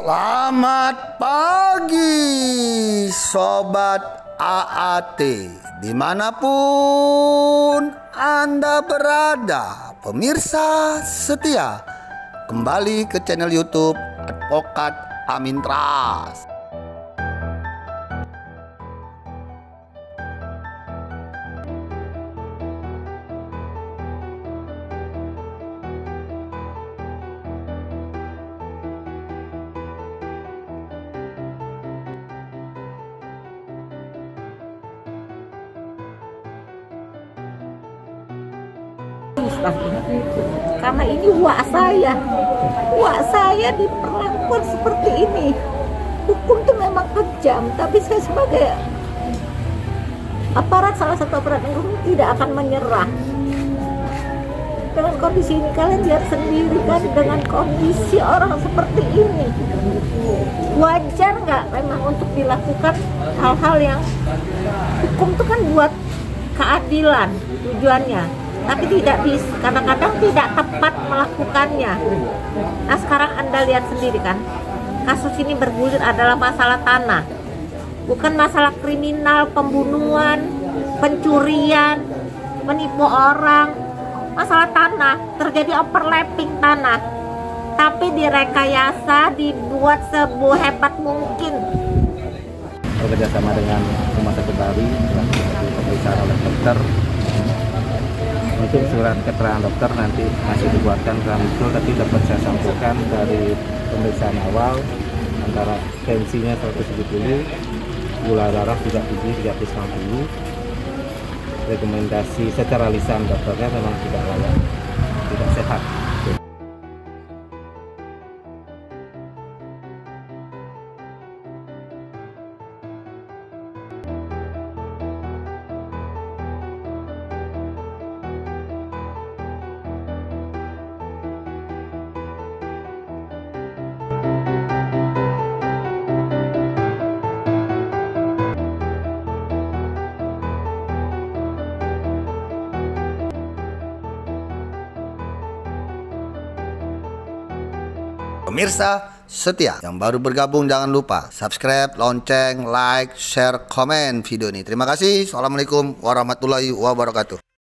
Selamat pagi Sobat AAT, dimanapun Anda berada, pemirsa setia, kembali ke channel YouTube Advokat Amin Trust. Karena ini wak saya diperlakukan seperti ini. Hukum itu memang kejam, tapi saya sebagai salah satu aparat hukum tidak akan menyerah. Dengan kondisi ini kalian lihat sendiri kan, dengan kondisi orang seperti ini, wajar nggak memang untuk dilakukan hal-hal yang hukum itu kan buat keadilan tujuannya, tapi kadang-kadang tidak tepat melakukannya. Nah sekarang Anda lihat sendiri kan, kasus ini bergulir adalah masalah tanah, bukan masalah kriminal, pembunuhan, pencurian, menipu orang. Masalah tanah, terjadi overlapping tanah, tapi direkayasa, dibuat sehebat mungkin. Bekerjasama dengan Rumah Sakit Bari, pemeriksaan oleh dokter. Untuk surat keterangan dokter nanti masih dibuatkan betul, tapi dapat saya sampaikan dari pemeriksaan awal antara tensinya 170, gula darah tidak tinggi 350. Rekomendasi secara lisan dokternya memang tidak layak, tidak sehat. Pemirsa setia yang baru bergabung, jangan lupa subscribe, lonceng, like, share, komen video ini. Terima kasih. Assalamualaikum warahmatullahi wabarakatuh.